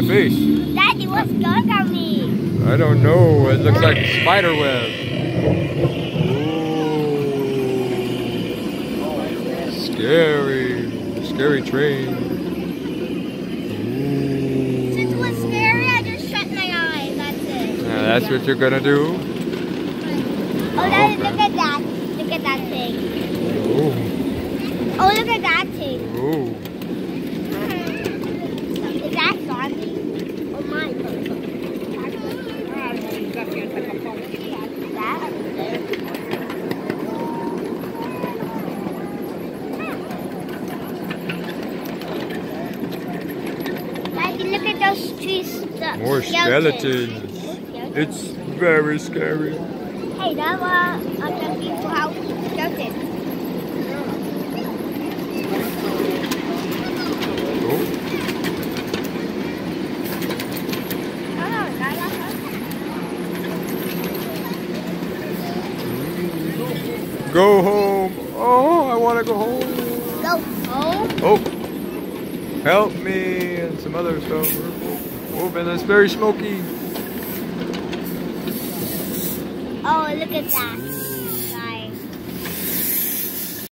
face? Daddy, what's going on me? I don't know. It looks like spider web. Ooh. Scary. Scary train. Since it was scary, I just shut my eyes. That's it. Yeah, that's what you're gonna do? Oh, Daddy, look at that. Look at that thing. Ooh. Oh, look at that thing. Ooh. Is that zombie? Oh my God. Daddy, look at those trees. More skeletons. It's very scary. Hey, that was the people house skeleton. Go home. Oh, I want to go home. Go home? Oh, help me and some other stuff. Oh, and it's very smoky. Oh, look at that.